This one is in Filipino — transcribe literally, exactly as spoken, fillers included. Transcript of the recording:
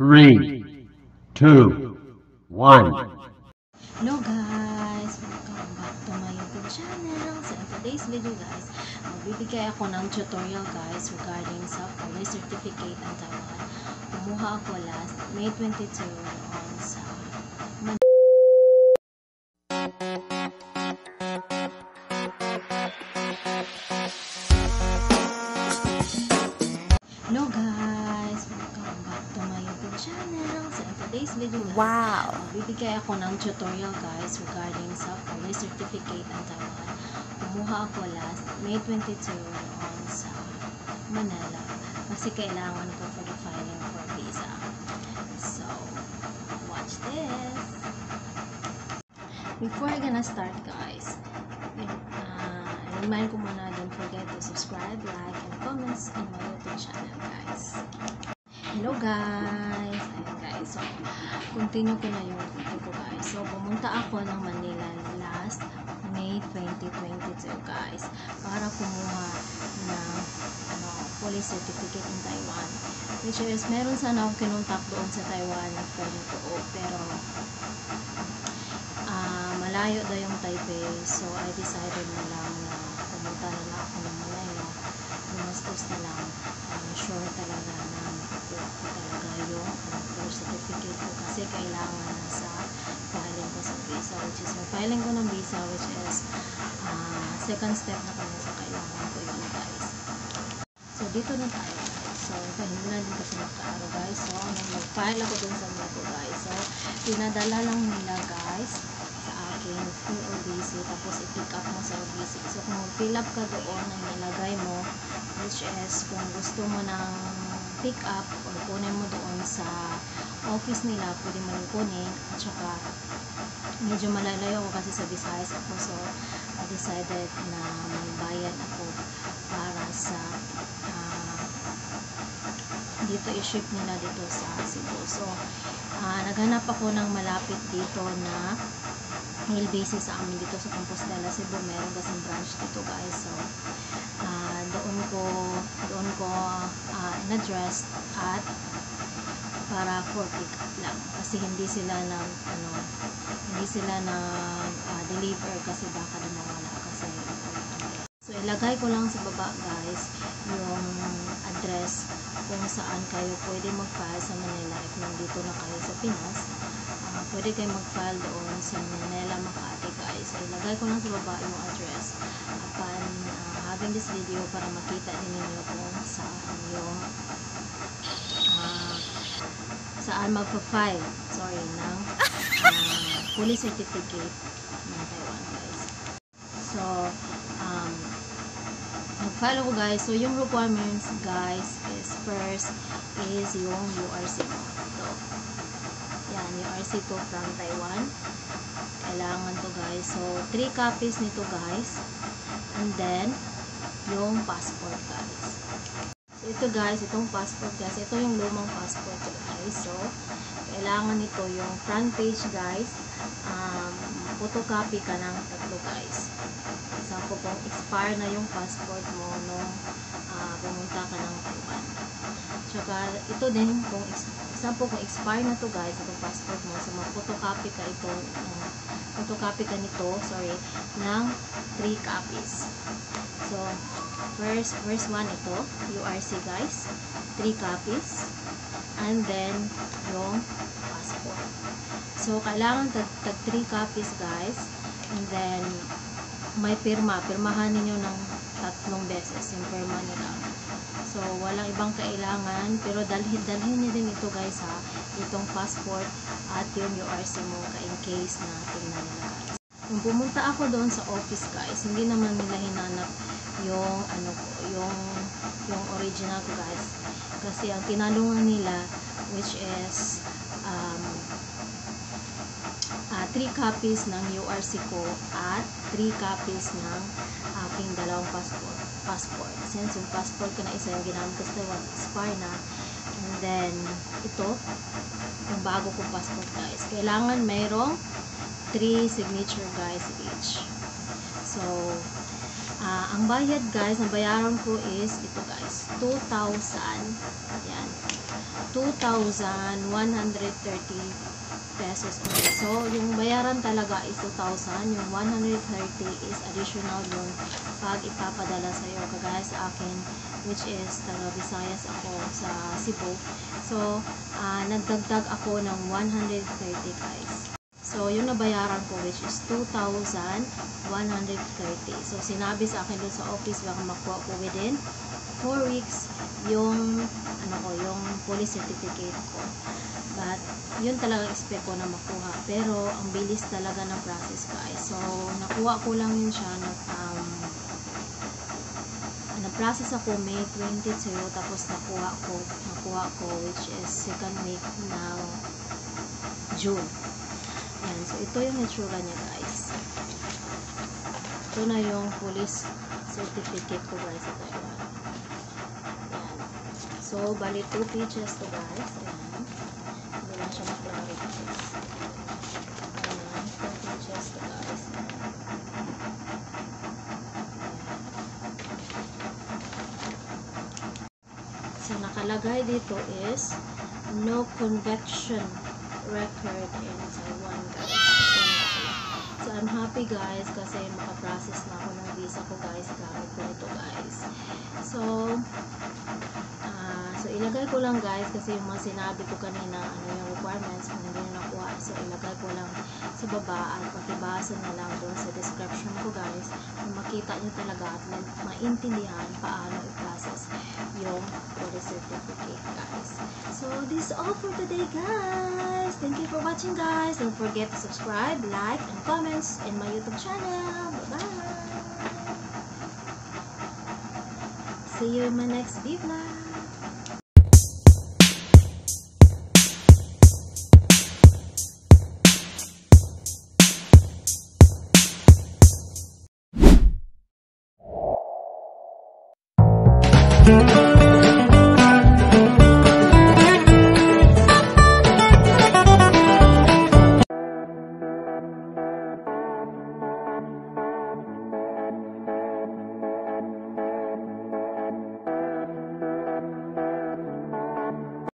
Three, two, one. Hello guys! Welcome back to my YouTube channel. So in today's video guys, magbibigay ako ng tutorial guys regarding sa police certificate ng Taiwan. Kumuha ako last May twenty-two on sa Hello guys! Welcome back to my YouTube channel. So in today's video guys, Wow! magbibigay ako ng tutorial guys regarding sa police certificate ng Taiwan. Kumuha ako last May twenty-two on sa Manila kasi kailangan ko for the filing for visa. So, watch this! Before I gonna start guys, uh, remind ko muna, don't forget to subscribe, like, and comments in my YouTube channel guys. Hello guys! Ayun guys, so continue ko na yung video ko guys. So pumunta ako ng Manila last May twenty twenty-two guys para kumuha ng ano, police certificate in Taiwan, which is meron sana akong kinuntak doon sa Taiwan na permito, pero uh, malayo daw yung Taipei, so I decided na lang na pumunta na lang ako ng Manila. Gumastos na lang, um, sure talaga na makukuha ko talaga yung um, birth certificate ko kasi kailangan na sa filing ko sa visa, which is yung filing ko ng visa, which is uh, second step na kami sa kailangan ko yun guys. So dito na tayo guys. So hindi na din kasi nagkaaro guys. So nung mag-file ako dun sa mga ko guys, so pinadala lang nila guys sa akin through O B C, tapos i-pick up mo sa O B C. So kung mag-fill up ka doon ang nilagay mo, which is kung gusto mo ng pick up or kunin mo doon sa office nila, pwede mo rin kunin. At saka medyo malalayo ako kasi sa Visayas ako, so I decided na magbayad ako para sa uh, dito i-ship nila dito sa Cebu. So uh, naghanap ako ng malapit dito na mail basis sa amin dito sa Compostela, Cebu. Meron kasing branch dito guys. So uh, doon ko doon ko uh, in-address at para for pick up lang kasi hindi sila na ano hindi sila na uh, deliver kasi baka na mawala kasi. So ilagay ko lang sa baba guys yung address kung saan kayo pwede mag-file sa Manila if nandito na kayo sa Pinas. Uh, pwede kayo mag-file doon sa Manila, Makati guys. So ilagay ko lang sa baba yung address upon uh, having this video para makita din ninyo kung saan yung uh, saan magpa-file sorry ng uh, police certificate ng Taiwan guys. So um, mag-file ako guys. So yung requirements guys is first is yung U R C mo. Ito. Yan, U R C to from Taiwan. Kailangan to guys. So three copies nito guys. And then yung passport guys. So ito guys, itong passport guys. Ito yung lumang passport guys. So kailangan nito yung front page guys. Um, photocopy ka ng tatlo guys. Example kung expire na yung passport mo nung uh, pumunta ka ng Taiwan. Tsaka ito din kung example kung expire na to guys itong passport mo, so mag-photocopy ka ito uh, photocopy ka nito sorry ng three copies. So first first one ito U R C guys, three copies, and then yung passport. So kailangan tag, tag three copies guys, and then may pirma, pirmahan ninyo ng tatlong beses yung pirma nila. So walang ibang kailangan, pero dalhin dalhin niyo din ito guys ha, itong passport at yung U R C mo ka in case na tingnan nila guys. Kung pumunta ako doon sa office guys, hindi naman nila hinanap yung ano ko, yung yung original ko guys, kasi ang tinalungan nila which is um, Uh, three copies ng U R C ko at three copies ng aking dalawang passport. passport. Since yung passport ko na isa yung ginamit ko sa Taiwan, expire na. And then, ito, yung bago kong passport guys. Kailangan mayroong three signature guys each. So, uh, ang bayad guys, ang bayaran ko is ito guys, two thousand. Yan. two thousand one hundred thirty pesos po. So, yung bayaran talaga is two thousand. Yung one hundred thirty is additional yung pag ipapadala sa iyo. Kagaya sa akin, which is taga Visayas ako sa Cebu. So, uh, nagdagdag ako ng one hundred thirty guys. So, yung nabayaran ko which is two thousand one hundred thirty. So, sinabi sa akin doon sa office baka makuha ko within four weeks yung ano ko, yung police certificate ko. But, yun talaga expect ko na makuha. Pero, ang bilis talaga ng process guys. So, nakuha ko lang yun siya. Nag, um, nag-process ako May twenty-two. Tapos, nakuha ko, nakuha ko which is second week ng June. Yan. So, ito yung itsura niya guys. Ito na yung police certificate ko guys. Ito yun. Yan. So, bali two pages to guys. Ayan. Hindi lang siya maklaro guys. Ayan. two pages to guys. So, nakalagay dito is no conviction record in Taiwan guys. So, I'm happy guys kasi makaprocess na ako ng visa ko guys gamit ko ito guys. So, uh, so ilagay ko lang guys kasi yung mga sinabi ko kanina ano yung requirements kung hindi na nakuha. So, ilagay ko lang sa baba at pakibasa na lang doon sa description ko guys kung makita nyo talaga at maintindihan paano i-process yung police certificate guys. So, this is all for today guys. Thank you for watching guys. Don't forget to subscribe, like, and comments in my YouTube channel. Bye-bye. See you in my next video. Thank you.